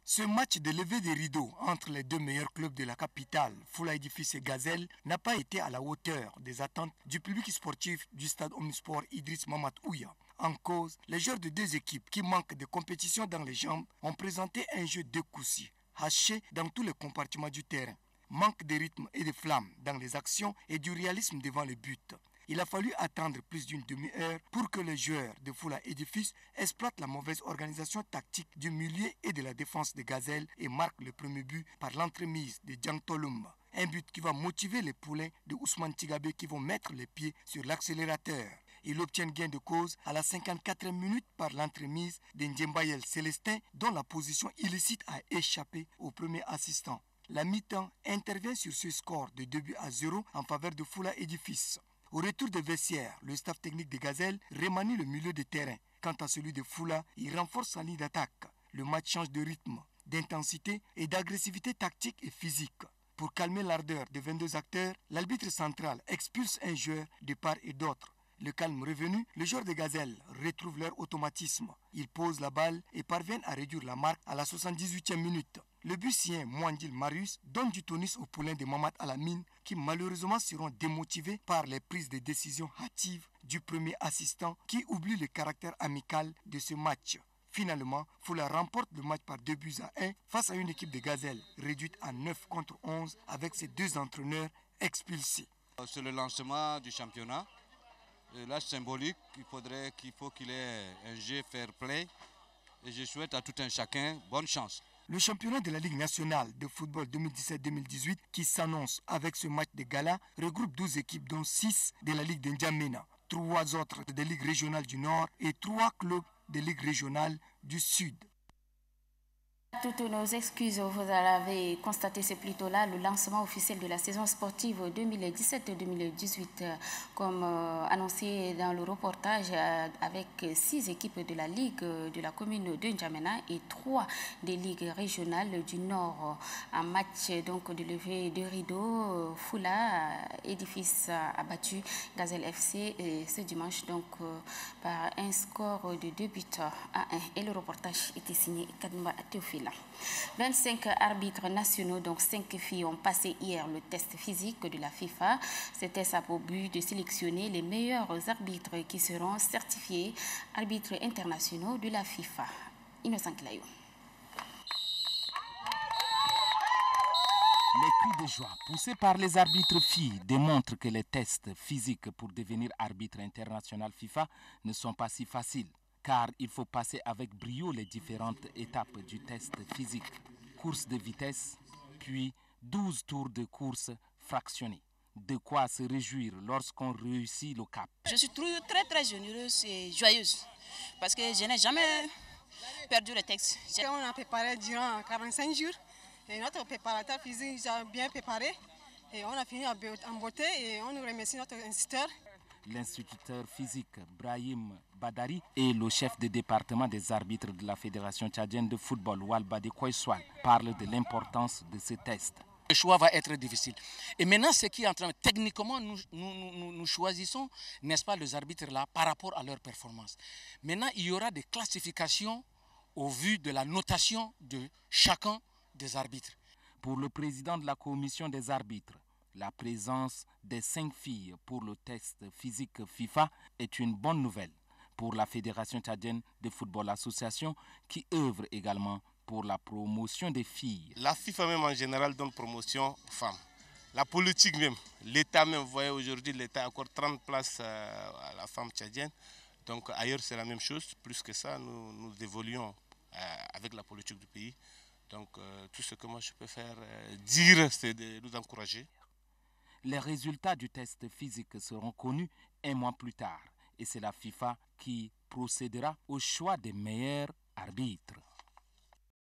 Ce match de levée des rideaux entre les deux meilleurs clubs de la capitale, Foula Édifice et Gazelle, n'a pas été à la hauteur des attentes du public sportif du stade Omnisport Idriss Mamad Ouya. En cause, les joueurs de deux équipes qui manquent de compétition dans les jambes ont présenté un jeu découssi, haché dans tous les compartiments du terrain. Manque de rythme et de flamme dans les actions et du réalisme devant le but. Il a fallu attendre plus d'une demi-heure pour que les joueurs de Foula Édifice exploitent la mauvaise organisation tactique du milieu et de la défense de Gazelle et marquent le premier but par l'entremise de Djang Tolumba. Un but qui va motiver les poulains de Ousmane Tigabé qui vont mettre les pieds sur l'accélérateur. Il obtient gain de cause à la 54e minute par l'entremise de Ndjembayel Célestin dont la position illicite a échappé au premier assistant. La mi-temps intervient sur ce score de 2-0 en faveur de Foula Édifice. Au retour des vestiaires, le staff technique de Gazelle remanie le milieu de terrain. Quant à celui de Foula, il renforce sa ligne d'attaque. Le match change de rythme, d'intensité et d'agressivité tactique et physique. Pour calmer l'ardeur des 22 acteurs, l'arbitre central expulse un joueur de part et d'autre. Le calme revenu, les joueurs de Gazelle retrouvent leur automatisme. Ils posent la balle et parviennent à réduire la marque à la 78e minute. Le bussien Mwandil Marius donne du tonus aux poulains de Mamad Alamine qui malheureusement seront démotivés par les prises de décision hâtives du premier assistant qui oublie le caractère amical de ce match. Finalement, Foula remporte le match par 2-1 face à une équipe de Gazelle réduite à 9 contre 11 avec ses deux entraîneurs expulsés. C'est le lancement du championnat. Là, symbolique, il faut qu'il ait un jeu fair play. Et je souhaite à tout un chacun bonne chance. Le championnat de la Ligue nationale de football 2017-2018 qui s'annonce avec ce match de gala regroupe 12 équipes dont 6 de la Ligue de N'Djamena, 3 autres de Ligue régionale du Nord et 3 clubs de Ligue régionale du Sud. Toutes nos excuses, vous l'avez constaté, c'est plutôt là le lancement officiel de la saison sportive 2017-2018, comme annoncé dans le reportage, avec 6 équipes de la Ligue de la commune de N'Djamena et 3 des ligues régionales du Nord. Un match donc de levée de rideau, Foula Édifice a battu Gazelle FC ce dimanche donc par un score de 2-1. Et le reportage était signé Kadimba Théophile. 25 arbitres nationaux, donc 5 filles, ont passé hier le test physique de la FIFA. Ce test a pour but de sélectionner les meilleurs arbitres qui seront certifiés arbitres internationaux de la FIFA. Innocent Clayou. Les cris de joie poussés par les arbitres filles démontrent que les tests physiques pour devenir arbitre international FIFA ne sont pas si faciles. Car il faut passer avec brio les différentes étapes du test physique. Course de vitesse, puis 12 tours de course fractionnés. De quoi se réjouir lorsqu'on réussit le cap. Je suis très généreuse et joyeuse parce que je n'ai jamais perdu le texte. On a préparé durant 45 jours et notre préparateur physique a bien préparé et on a fini en beauté et on nous remercie notre instituteur. L'instituteur physique Brahim Badari et le chef de département des arbitres de la Fédération tchadienne de football, Walbadi Koiswal, parlent de l'importance de ce test. Le choix va être difficile. Et maintenant, ce qui est en train, techniquement, nous choisissons, n'est-ce pas, les arbitres là par rapport à leur performance. Maintenant, il y aura des classifications au vu de la notation de chacun des arbitres. Pour le président de la commission des arbitres, la présence des 5 filles pour le test physique FIFA est une bonne nouvelle pour la Fédération tchadienne de football association qui œuvre également pour la promotion des filles. La FIFA même en général donne promotion aux femmes. La politique même, l'État même, vous voyez aujourd'hui l'État accorde 30 places à la femme tchadienne. Donc ailleurs c'est la même chose, plus que ça nous évoluons avec la politique du pays. Donc tout ce que moi je peux faire dire c'est de nous encourager. Les résultats du test physique seront connus un mois plus tard et c'est la FIFA qui procédera au choix des meilleurs arbitres.